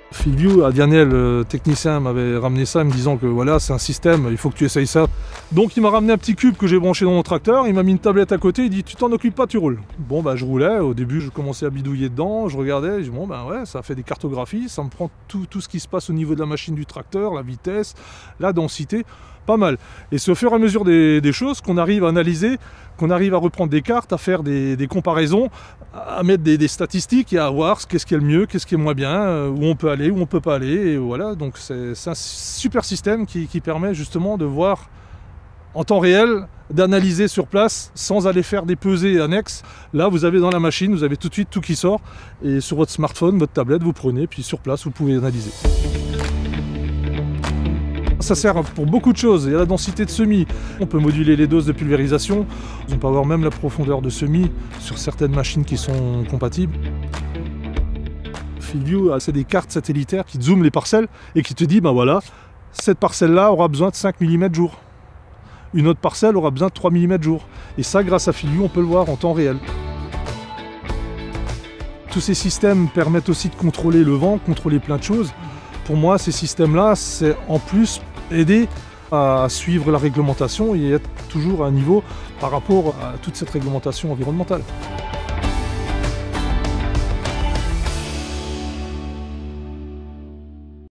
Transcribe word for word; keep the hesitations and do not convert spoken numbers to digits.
Fieldview, Daniel, le technicien, m'avait ramené ça en me disant que voilà, c'est un système, il faut que tu essayes ça. Donc il m'a ramené un petit cube que j'ai branché dans mon tracteur, il m'a mis une tablette à côté, il dit tu t'en occupes pas, tu roules. Bon bah je roulais, au début je commençais à bidouiller dedans, je regardais, je dis bon bah ouais, ça fait des cartographies, ça me prend tout, tout ce qui se passe au niveau de la machine du tracteur, la vitesse, la densité, pas mal. Et c'est au fur et à mesure des, des choses qu'on arrive à analyser, qu'on arrive à reprendre des cartes, à faire des, des comparaisons, à mettre des, des statistiques et à voir qu'est-ce qui est le mieux, qu'est-ce qui est moins bien, euh, où on peut aller, où on peut pas aller, et voilà. Donc c'est un super système qui, qui permet justement de voir en temps réel, d'analyser sur place sans aller faire des pesées annexes. Là vous avez dans la machine, vous avez tout de suite tout qui sort, et sur votre smartphone, votre tablette, vous prenez, puis sur place vous pouvez analyser. Ça sert pour beaucoup de choses. Il y a la densité de semis. On peut moduler les doses de pulvérisation. On peut avoir même la profondeur de semis sur certaines machines qui sont compatibles. Fieldview, c'est des cartes satellitaires qui te zooment les parcelles et qui te dit, ben voilà, cette parcelle-là aura besoin de cinq millimètres jour. Une autre parcelle aura besoin de trois millimètres jour. Et ça, grâce à Fieldview, on peut le voir en temps réel. Tous ces systèmes permettent aussi de contrôler le vent, contrôler plein de choses. Pour moi, ces systèmes-là, c'est en plus aider à suivre la réglementation et être toujours à un niveau par rapport à toute cette réglementation environnementale.